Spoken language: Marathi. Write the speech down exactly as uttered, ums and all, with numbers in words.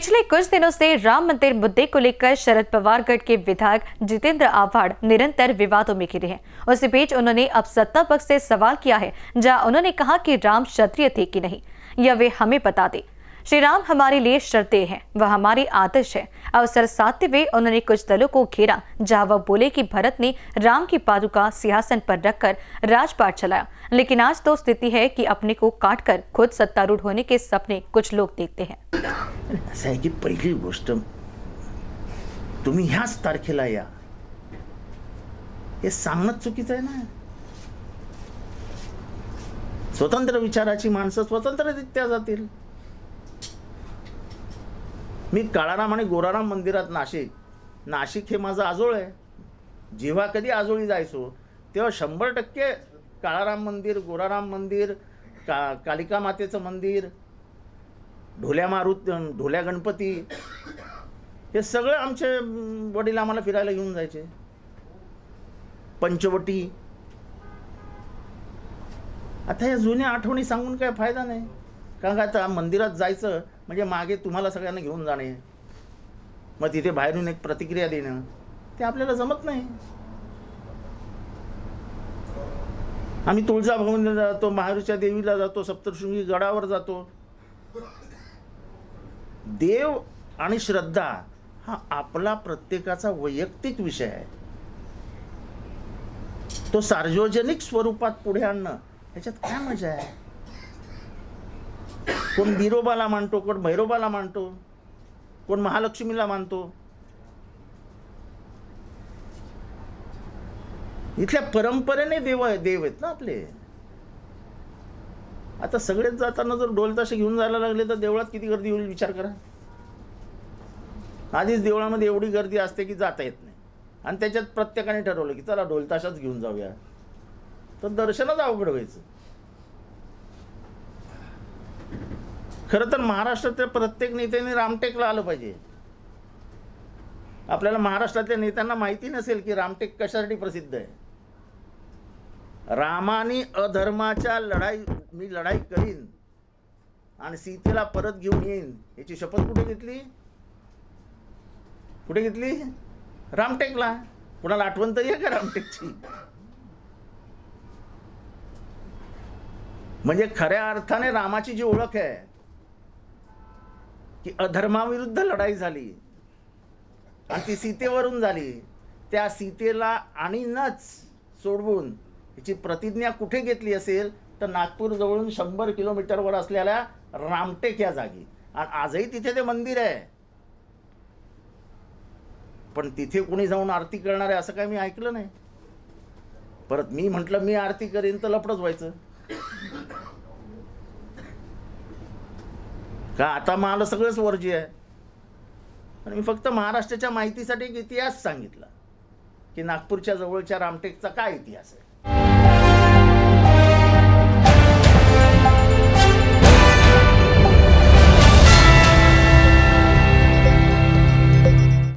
पिछले कुछ दिनों से राम मंदिर मुद्दे को लेकर शरद पवार गढ़ के विधायक जितेंद्र आव्हाड निरंतर विवादों में घिरे हैं। उसी बीच उन्होंने अब सत्ता पक्ष से सवाल किया है, जहां उन्होंने कहा कि राम क्षत्रिय थे कि नहीं, यह वे हमें बता दे। श्री राम हमारे लिए श्रद्धेय हैं, वह हमारी आदर्श है। अवसर साधते हुए उन्होंने कुछ दलों को घेरा, जहां वह बोले कि भरत ने राम की पादुका सिंहासन पर रखकर राजपाट चलाया, लेकिन आज तो स्थिति है कि अपने को काटकर खुद सत्तारूढ़ होने के सपने कुछ लोग देखते हैं। असं आहे की पहिली गोष्ट, तुम्ही ह्याच तारखेला या हे सांगणं चुकीचं आहे ना। स्वतंत्र विचाराची माणसं स्वतंत्ररित्या जातील। मी काळाराम आणि गोराराम मंदिरात नाशिक नाशिक हे माझं आजोळ आहे। जेव्हा कधी आजोळी जायचो तेव्हा शंभर टक्के काळाराम मंदिर, गोराराम मंदिर, का कालिका मातेचं मंदिर, ढोल्या मारुत ढोल्या गणपती, हे सगळं आमचे वडील आम्हाला फिरायला घेऊन जायचे। पंचवटी, आता या जुन्या आठवणी सांगून काय फायदा नाही, कारण का आता मंदिरात जायचं म्हणजे मागे तुम्हाला सगळ्यांना घेऊन जाणे, मग तिथे बाहेरून एक प्रतिक्रिया देणं, ते आपल्याला जमत नाही। आम्ही तुळजाभवानीला जातो, महावीरच्या देवीला जातो, सप्तशृंगी गडावर जातो। देव आणि श्रद्धा हा आपला प्रत्येकाचा वैयक्तिक विषय आहे। तो सार्वजनिक स्वरूपात पुढे आणणं ह्याच्यात काय मजा आहे? कोण बिरोबाला मानतो, कोण भैरोबाला मानतो, कोण महालक्ष्मीला मानतो। इथल्या परंपरेने देव देव आहेत ना आपले। आता सगळेच जाताना जर ढोल ताशे घेऊन जायला लागले तर देवळात किती गर्दी होईल विचार करा। आधीच देवळामध्ये एवढी गर्दी असते की जाता येत नाही, आणि त्याच्यात प्रत्येकाने ठरवलं की चला ढोल ताशाच घेऊन जाऊया, तर दर्शनच अवघड व्हायचं। खरं तर महाराष्ट्रातल्या प्रत्येक नेत्याने रामटेकला आलं पाहिजे। आपल्याला महाराष्ट्रातल्या नेत्यांना माहिती नसेल की रामटेक कशासाठी प्रसिद्ध आहे। रामाने अधर्माच्या लढाई मी लढाई करीन आणि सीतेला परत घेऊन येईन याची शपथ कुठे घेतली? कुठे घेतली? रामटेकला। कुणाला आठवण तरी आहे का रामटेकची? म्हणजे खऱ्या अर्थाने रामाची जी ओळख आहे की अधर्माविरुद्ध लढाई झाली आणि ती सीतेवरून झाली, त्या सीतेला आणि नच सोडवून याची प्रतिज्ञा कुठे घेतली असेल तर नागपूर जवळून शंभर किलोमीटरवर असलेल्या रामटेक या जागी। आणि आजही तिथे ते मंदिर आहे, पण तिथे कोणी जाऊन आरती करणार आहे असं काय मी ऐकलं नाही। परत मी म्हटलं मी आरती करीन तर लफडच व्हायचं का? आता मला सगळंच वर्ज्य आहे। आणि मी फक्त महाराष्ट्राच्या माहितीसाठी एक इतिहास सांगितला की नागपूरच्या जवळच्या रामटेकचा काय इतिहास आहे।